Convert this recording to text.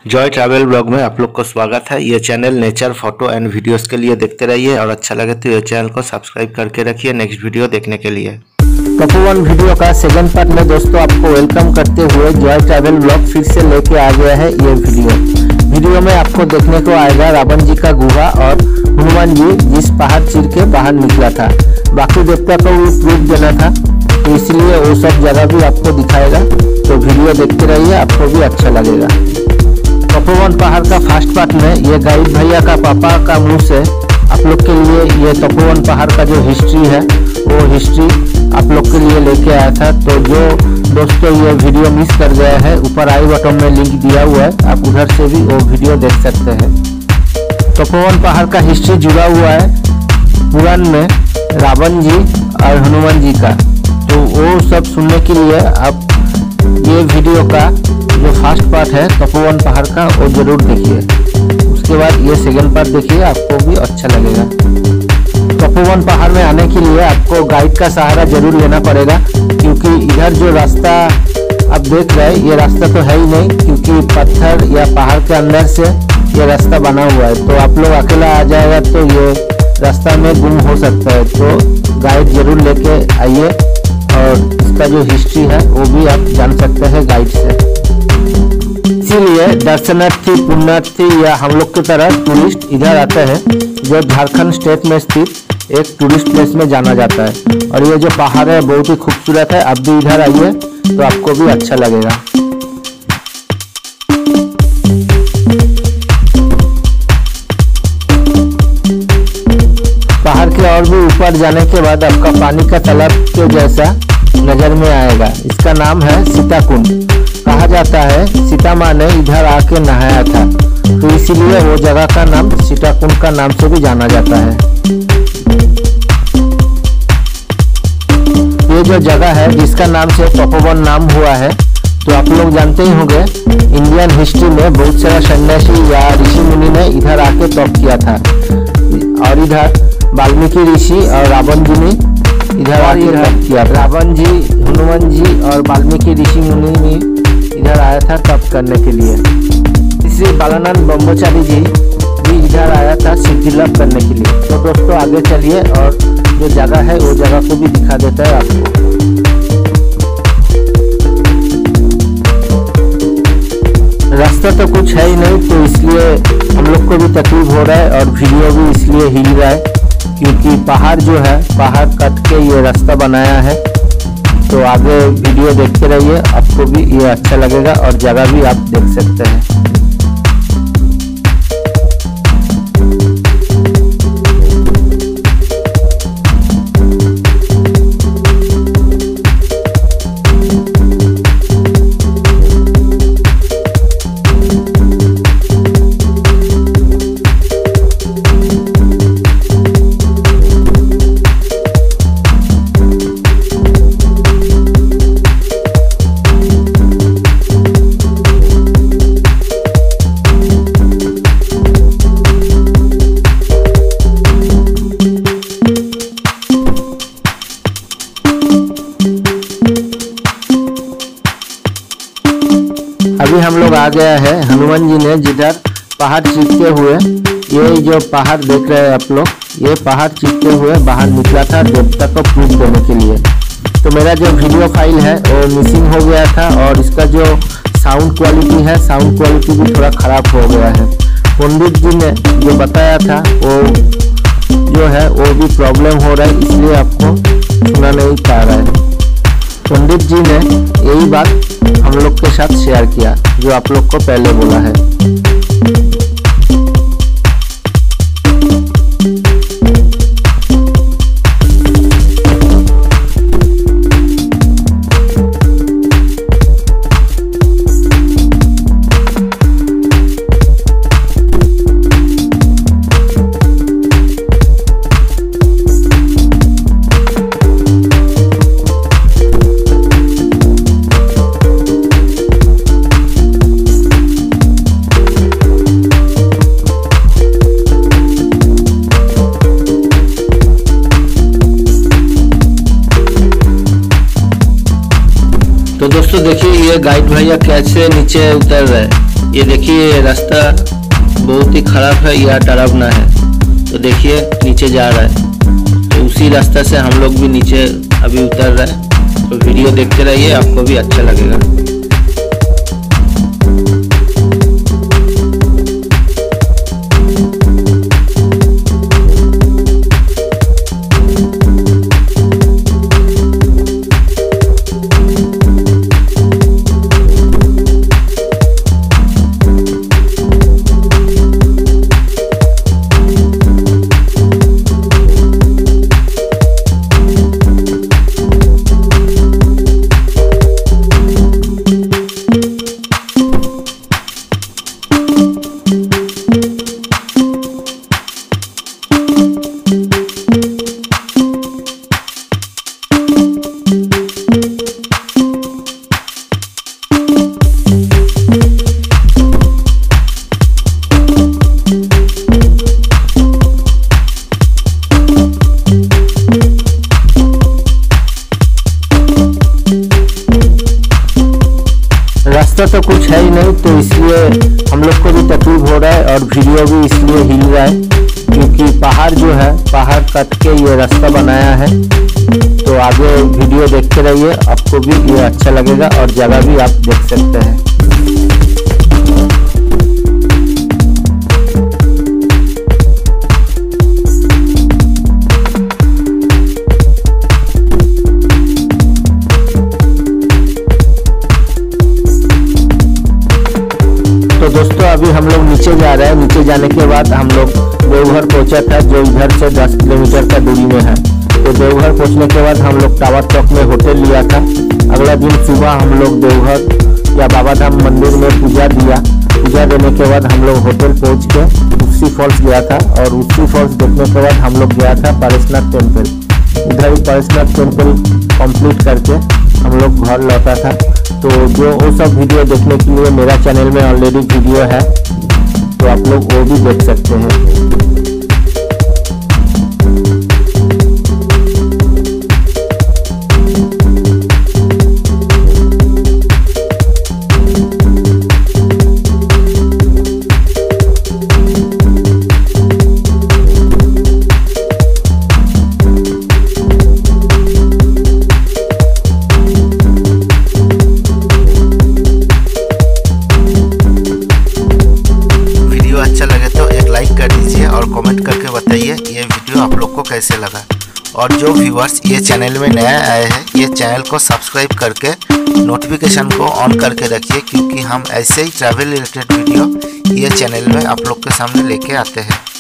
Joy travel blog में आप लोग को स्वागत है। ये channel nature photo and videos के लिए देखते रहिए और अच्छा लगे तो ये चैनल को सब्सक्राइब करके रखिए नेक्स्ट वीडियो देखने के लिए। तपोवन वीडियो का सेकंड पार्ट में दोस्तों आपको वेलकम करते हुए जॉय ट्रैवल ब्लॉग फिर से लेके आ गया है। ये वीडियो में आपको देखने को आएगा रावण जी का गुहा और हनुमान जी जिस पहाड़ चीर के बाहर निकला था। बाकी देवता को भी प्रूफ देना था तो इसलिए वो सब जगह भी आपको दिखाएगा। तो वीडियो देखते रहिए, आपको भी अच्छा लगेगा। तपोवन पहाड़ का फर्स्ट पार्ट में ये गाइड भैया का पापा का मुंह से आप लोग के लिए ये तपोवन पहाड़ का जो हिस्ट्री है वो हिस्ट्री आप लोग के लिए लेके आया था। तो जो दोस्तों ये वीडियो मिस कर गए हैं, ऊपर आई बटन में लिंक दिया हुआ है, आप उधर से भी वो वीडियो देख सकते हैं। तपोवन पहाड़ का हिस्ट्री जुड़ा हुआ है पुराण में रावण जी और हनुमान जी का। तो वो सब सुनने के लिए आप ये वीडियो का जो फर्स्ट पार्ट है तपोवन पहाड़ का वो जरूर देखिए। उसके बाद ये सेकंड पार्ट देखिए, आपको भी अच्छा लगेगा। तपोवन पहाड़ में आने के लिए आपको गाइड का सहारा जरूर लेना पड़ेगा, क्योंकि इधर जो रास्ता आप देख रहे हैं ये रास्ता तो है ही नहीं, क्योंकि पत्थर या पहाड़ के अंदर से ये रास्ता बना हुआ है। तो आप लोग अकेला आ जाएगा तो ये रास्ता में गुम हो सकता है। तो गाइड जरूर लेके आइए और इसका जो हिस्ट्री है वो भी आप जान सकते हैं गाइड से। इसीलिए दर्शनार्थी पुण्यार्थी या हम लोग की तरह टूरिस्ट इधर आते हैं, जो झारखंड स्टेट में स्थित एक टूरिस्ट प्लेस में जाना जाता है। और ये जो पहाड़ है बहुत ही खूबसूरत है, आप भी इधर आइए तो आपको भी अच्छा लगेगा। पहाड़ के और भी ऊपर जाने के बाद आपका पानी का तालाब के जैसा नजर में आएगा। इसका नाम है सीताकुंड। कहा जाता है सीता माँ ने इधर आके नहाया था, तो इसीलिए वो जगह का नाम सीताकुंड का नाम से भी जाना जाता है। ये जो जगह है जिसका नाम से तपोवन नाम हुआ है, तो आप लोग जानते ही होंगे इंडियन हिस्ट्री में बहुत सारा सन्यासी या ऋषि मुनि ने इधर आके तप किया था। और इधर वाल्मीकि ऋषि और रावण जी ने इधर आके तप किया। रावण जी, हनुमान जी और वाल्मीकि ऋषि मुनि ने इधर आया था तप करने के लिए। श्री बालानंद ब्रह्मचारी जी भी इधर आया था सिद्धि लाभ करने के लिए। तो दोस्तों आगे चलिए और जो जगह है वो जगह को भी दिखा देता है आपको। रास्ता तो कुछ है ही नहीं, तो इसलिए हम लोग को भी तकलीफ हो रहा है और वीडियो भी इसलिए हिल रहा है, क्योंकि पहाड़ जो है पहाड़ कट के ये रास्ता बनाया है। तो आगे वीडियो देखते रहिए, आपको भी ये अच्छा लगेगा और जगह भी आप देख सकते हैं। अभी हम लोग आ गया है हनुमान जी ने जिधर पहाड़ चीरते हुए, ये जो पहाड़ देख रहे हैं आप लोग, ये पहाड़ चीरते हुए बाहर निकला था देवता को प्रूफ देने के लिए। तो मेरा जो वीडियो फाइल है वो मिसिंग हो गया था और इसका जो साउंड क्वालिटी है, साउंड क्वालिटी भी थोड़ा ख़राब हो गया है। पंडित जी ने जो बताया था वो जो है वो भी प्रॉब्लम हो रहा है, इसलिए आपको सुना नहीं पा रहा है। पंडित जी ने यही बात हम लोग के साथ शेयर किया जो आप लोग को पहले बोला है। तो दोस्तों देखिए ये गाइड भैया कैसे नीचे उतर रहे हैं। ये देखिए ये रास्ता बहुत ही खराब है या डरावना है। तो देखिए नीचे जा रहा है, तो उसी रास्ता से हम लोग भी नीचे अभी उतर रहे हैं। तो वीडियो देखते रहिए, आपको भी अच्छा लगेगा। रास्ता तो कुछ है ही नहीं, तो इसलिए हम लोग को भी तकलीफ हो रहा है और वीडियो भी इसलिए हिल रहा है, क्योंकि पहाड़ जो है, पहाड़ काट के ये रास्ता बनाया है। तो आगे वीडियो देखते रहिए, आपको भी ये अच्छा लगेगा और जगह भी आप देख सकते हैं। तो दोस्तों अभी हम लोग नीचे जा रहे हैं। नीचे जाने के बाद हम लोग देवघर पहुंचा था, जो इधर से 10 किलोमीटर का दूरी में है। तो देवघर पहुंचने के बाद हम लोग टावर चौक में होटल लिया था। अगला दिन सुबह हम लोग देवघर या बाबा धाम मंदिर में पूजा दिया। पूजा देने के बाद हम लोग होटल पहुँच के उसी फॉल्स गया था, और उसी फॉल्स देखने के बाद हम लोग गया था पारसनाथ टेम्पल। इधर ही पारसनाथ टेम्पल कंप्लीट करके हम लोग घर लौटा था। तो जो वो सब वीडियो देखने के लिए मेरा चैनल में ऑलरेडी वीडियो है, तो आप लोग वो भी देख सकते हैं। अच्छा लगे तो एक लाइक कर दीजिए और कमेंट करके बताइए ये वीडियो आप लोग को कैसे लगा। और जो व्यूअर्स ये चैनल में नया आए हैं, ये चैनल को सब्सक्राइब करके नोटिफिकेशन को ऑन करके रखिए, क्योंकि हम ऐसे ही ट्रैवल रिलेटेड वीडियो ये चैनल में आप लोग के सामने लेके आते हैं।